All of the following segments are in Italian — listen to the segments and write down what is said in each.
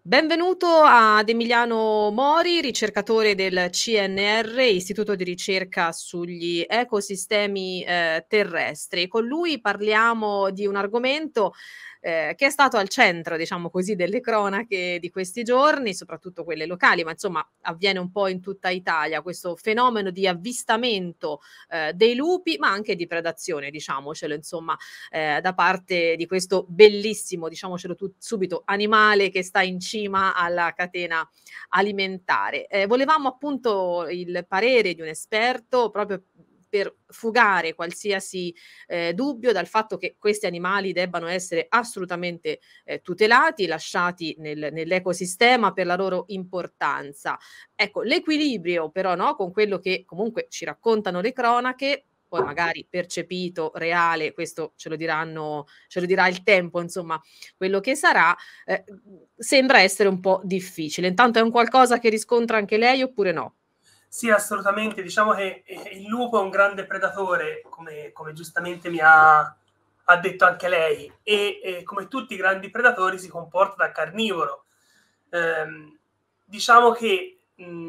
Benvenuto ad Emiliano Mori, ricercatore del CNR, Istituto di ricerca sugli ecosistemi terrestri. Con lui parliamo di un argomento che è stato al centro, diciamo così, delle cronache di questi giorni, soprattutto quelle locali, ma insomma avviene un po' in tutta Italia questo fenomeno di avvistamento dei lupi, ma anche di predazione, diciamocelo, insomma, da parte di questo bellissimo, diciamocelo subito, animale che sta in cima alla catena alimentare. Volevamo appunto il parere di un esperto proprio per fugare qualsiasi dubbio dal fatto che questi animali debbano essere assolutamente tutelati, lasciati nell'ecosistema per la loro importanza. Ecco, l'equilibrio però, no, con quello che comunque ci raccontano le cronache, poi magari percepito, reale, questo ce lo dirà il tempo, insomma, quello che sarà, sembra essere un po' difficile. Intanto è un qualcosa che riscontra anche lei oppure no? Sì, assolutamente. Diciamo che il lupo è un grande predatore, come giustamente ha detto anche lei, e come tutti i grandi predatori si comporta da carnivoro. Diciamo che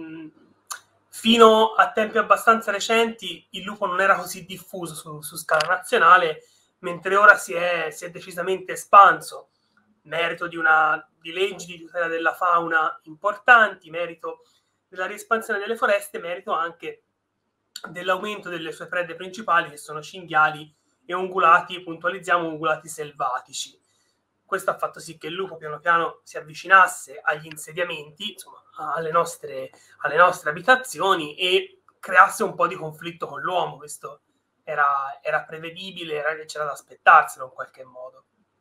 fino a tempi abbastanza recenti il lupo non era così diffuso su scala nazionale, mentre ora si è decisamente espanso, merito di leggi di tutela della fauna importanti, merito della riespansione delle foreste, merito anche dell'aumento delle sue prede principali, che sono cinghiali e ungulati, puntualizziamo ungulati selvatici. Questo ha fatto sì che il lupo piano piano si avvicinasse agli insediamenti, insomma, alle nostre abitazioni, e creasse un po' di conflitto con l'uomo. Questo era prevedibile, c'era da aspettarselo in qualche modo.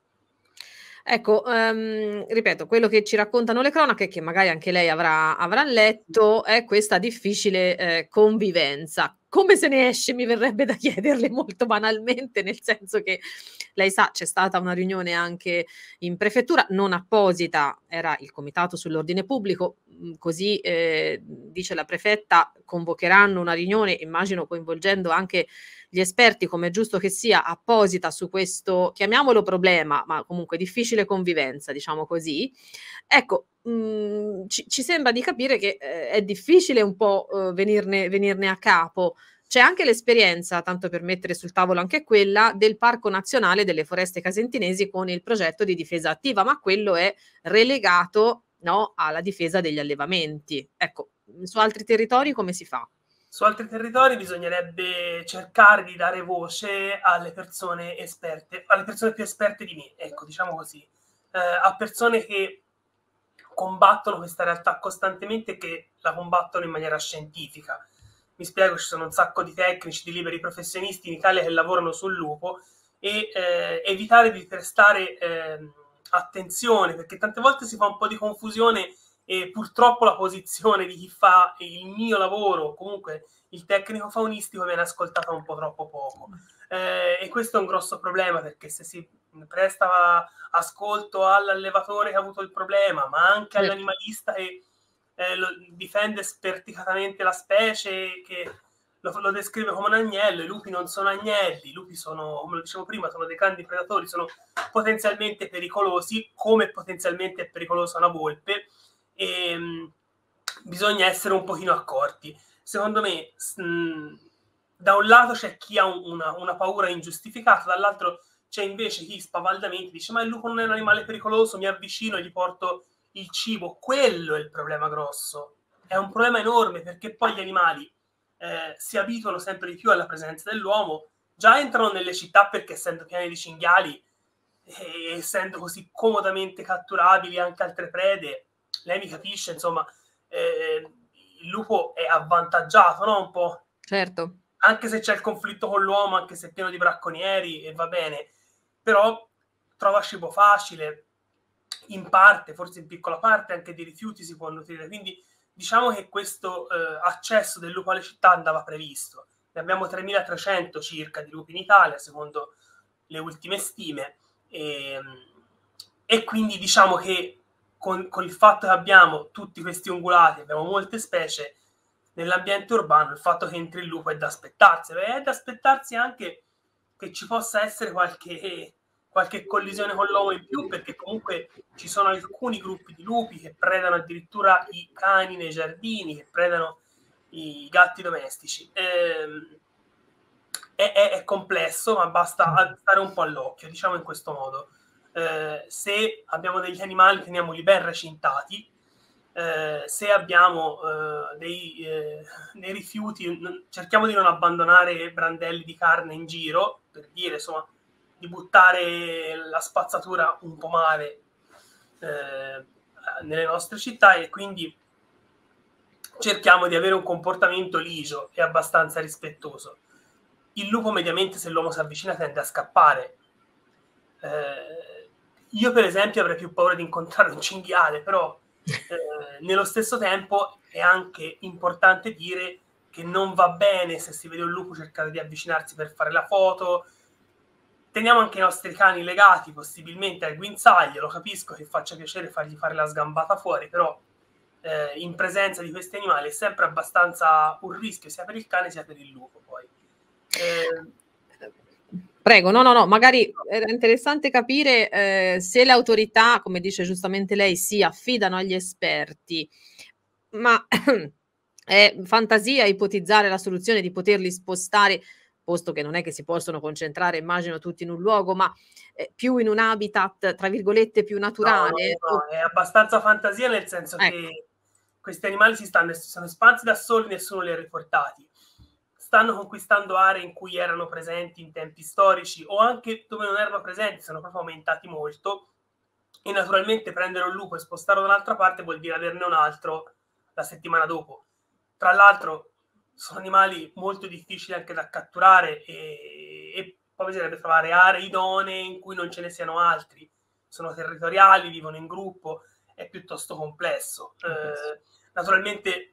Ecco, ripeto, quello che ci raccontano le cronache, che magari anche lei avrà letto, è questa difficile, convivenza. Come se ne esce, mi verrebbe da chiederle molto banalmente, nel senso che lei sa, c'è stata una riunione anche in prefettura, non apposita, era il comitato sull'ordine pubblico, così, dice la prefetta, convocheranno una riunione, immagino coinvolgendo anche gli esperti, come è giusto che sia, apposita su questo, chiamiamolo problema, ma comunque difficile convivenza, diciamo così. Ecco, ci sembra di capire che, è difficile un po', venirne a capo. C'è anche l'esperienza, tanto per mettere sul tavolo anche quella, del Parco Nazionale delle Foreste Casentinesi con il progetto di difesa attiva, ma quello è relegato, no, alla difesa degli allevamenti. Ecco, su altri territori come si fa? Su altri territori bisognerebbe cercare di dare voce alle persone esperte, alle persone più esperte di me, ecco, diciamo così, a persone che combattono questa realtà costantemente e che la combattono in maniera scientifica. Mi spiego, ci sono un sacco di tecnici, di liberi professionisti in Italia che lavorano sul lupo, e evitare di prestare attenzione, perché tante volte si fa un po' di confusione, e purtroppo la posizione di chi fa il mio lavoro, comunque il tecnico faunistico, viene ascoltata un po' troppo poco. E questo è un grosso problema, perché se si presta ascolto all'allevatore che ha avuto il problema, ma anche all'animalista che difende sperticatamente la specie, che lo descrive come un agnello. I lupi non sono agnelli, i lupi sono, come lo dicevo prima, sono dei grandi predatori, sono potenzialmente pericolosi, come potenzialmente è pericolosa una volpe, e bisogna essere un pochino accorti. Secondo me, da un lato c'è chi ha una paura ingiustificata, dall'altro c'è invece chi spavaldamente dice: ma il lupo non è un animale pericoloso, mi avvicino e gli porto il cibo. Quello è il problema grosso, è un problema enorme, perché poi gli animali si abituano sempre di più alla presenza dell'uomo, già entrano nelle città perché, essendo pieni di cinghiali e essendo così comodamente catturabili anche altre prede, lei mi capisce, insomma, il lupo è avvantaggiato, no? Un po'. Certo. Anche se c'è il conflitto con l'uomo, anche se è pieno di bracconieri, e va bene, però trova cibo facile, in parte, forse in piccola parte, anche di rifiuti si può nutrire. Quindi diciamo che questo accesso del lupo alle città andava previsto. Ne abbiamo 3.300 circa di lupi in Italia, secondo le ultime stime, e quindi diciamo che con il fatto che abbiamo tutti questi ungulati, abbiamo molte specie nell'ambiente urbano, il fatto che entri il lupo è da aspettarsi. È da aspettarsi anche che ci possa essere qualche qualche collisione con l'uomo in più, perché comunque ci sono alcuni gruppi di lupi che predano addirittura i cani nei giardini, che predano i gatti domestici. È complesso, ma basta stare un po' all'occhio, diciamo in questo modo. Se abbiamo degli animali, teniamoli ben recintati. Se abbiamo dei rifiuti, cerchiamo di non abbandonare brandelli di carne in giro, per dire, insomma, di buttare la spazzatura un po' male nelle nostre città, e quindi cerchiamo di avere un comportamento ligio e abbastanza rispettoso. Il lupo mediamente, se l'uomo si avvicina, tende a scappare. Io per esempio avrei più paura di incontrare un cinghiale, però nello stesso tempo è anche importante dire che non va bene, se si vede un lupo, cercare di avvicinarsi per fare la foto. Teniamo anche i nostri cani legati, possibilmente al guinzaglio. Lo capisco che faccia piacere fargli fare la sgambata fuori, però in presenza di questi animali è sempre abbastanza un rischio, sia per il cane sia per il lupo. Poi Prego, no, magari era interessante capire se le autorità, come dice giustamente lei, si affidano agli esperti, ma è fantasia ipotizzare la soluzione di poterli spostare, posto che non è che si possono concentrare, immagino, tutti in un luogo, ma più in un habitat, tra virgolette, più naturale? No, è abbastanza fantasia, nel senso che questi animali sono espansi da soli, nessuno li ha riportati. Stanno conquistando aree in cui erano presenti in tempi storici, o anche dove non erano presenti, sono proprio aumentati molto, e naturalmente prendere un lupo e spostarlo da un'altra parte vuol dire averne un altro la settimana dopo. Tra l'altro sono animali molto difficili anche da catturare, e poi bisognerebbe trovare aree idonee in cui non ce ne siano altri. Sono territoriali, vivono in gruppo, è piuttosto complesso. Naturalmente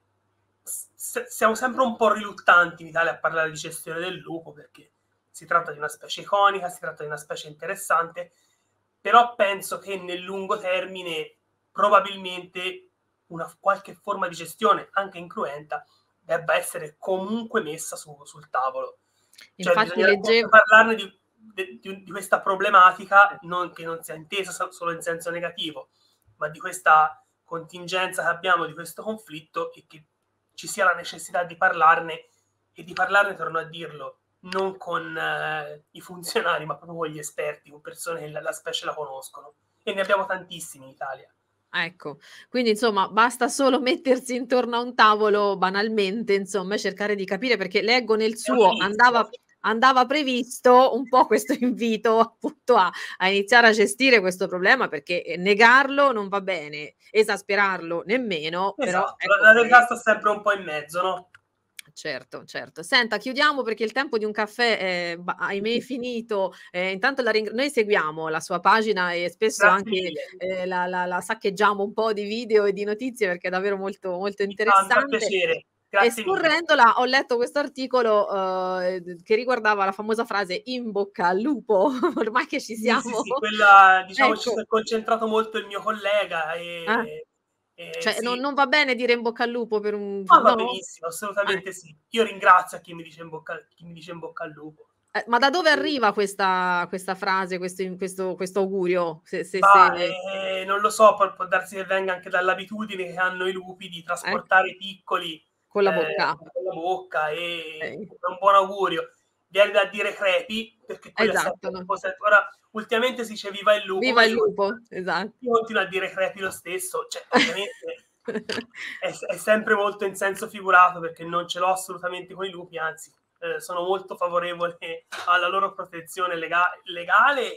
siamo sempre un po' riluttanti in Italia a parlare di gestione del lupo, perché si tratta di una specie iconica, si tratta di una specie interessante, però penso che nel lungo termine probabilmente una qualche forma di gestione, anche incruenta, debba essere comunque messa sul tavolo. Cioè, Infatti bisognerebbe parlarne di questa problematica, che non sia intesa solo in senso negativo, ma di questa contingenza che abbiamo, di questo conflitto, e che ci sia la necessità di parlarne, e di parlarne, torno a dirlo, non con i funzionari, ma proprio con gli esperti, con persone che la specie la conoscono, e ne abbiamo tantissimi in Italia. Ecco, quindi insomma basta solo mettersi intorno a un tavolo, banalmente, insomma, e cercare di capire, perché leggo nel suo andava previsto un po' questo invito appunto a iniziare a gestire questo problema, perché negarlo non va bene, esasperarlo nemmeno, però Esatto, ecco la verità sta sempre un po' in mezzo, no? Certo. Senta, chiudiamo perché il tempo di un caffè è ahimè finito. Intanto noi seguiamo la sua pagina e spesso Grazie anche mille. la saccheggiamo un po' di video e di notizie, perché è davvero molto, molto Mi fa interessante. piacere, E grazie mille. scorrendola ho letto questo articolo che riguardava la famosa frase "in bocca al lupo", ormai che ci siamo. Sì, quella, diciamo, ci si Ecco. è concentrato molto il mio collega, Ah. Cioè sì. non va bene dire "in bocca al lupo" per un No, va no? benissimo, assolutamente sì. Io ringrazio a chi mi dice in bocca al lupo. Ma da dove arriva questa frase, questo augurio? Non lo so, può darsi che venga anche dall'abitudine che hanno i lupi di Eh? trasportare i piccoli Con la bocca. con la bocca, e Okay. è un buon augurio. Viene da dire crepi, perché quello è sempre Esatto, un no. po' ora ultimamente si dice viva il lupo, ma Viva il lupo, io continuo a dire crepi lo stesso, cioè ovviamente è sempre molto in senso figurato, perché non ce l'ho assolutamente con i lupi, anzi sono molto favorevole alla loro protezione legale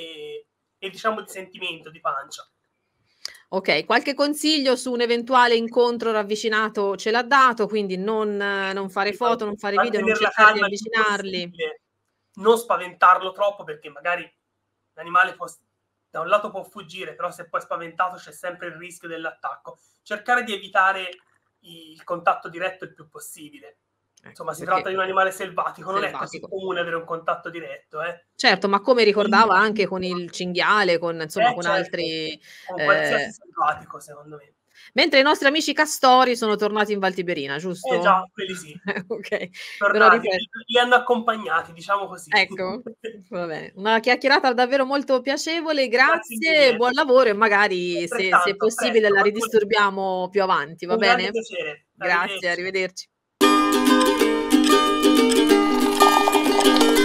e diciamo di sentimento, di pancia. Okay, qualche consiglio su un eventuale incontro ravvicinato ce l'ha dato, quindi non fare foto, non fare video, non Mantenere la cercare di calma il più avvicinarli. possibile, non spaventarlo troppo, perché magari l'animale da un lato può fuggire, però se poi è spaventato c'è sempre il rischio dell'attacco. Cercare di evitare il contatto diretto il più possibile. Insomma, si tratta di un animale selvatico, non è così Selvatico. comune avere un contatto diretto, Certo, ma come Quindi ricordava anche con il cinghiale, con insomma con certo, altri con qualsiasi selvatico, secondo me. Mentre i nostri amici castori sono tornati in Val Tiberina, Eh giusto? già, quelli sì. Okay, me lo Tornati, ripe li hanno accompagnati, diciamo così. ecco, va bene. Una chiacchierata davvero molto piacevole, Grazie grazie, mille. buon lavoro e magari se è Altrettanto, a possibile presto. la ridisturbiamo più avanti, va Un grande bene? piacere. Grazie, Arrivederci. arrivederci.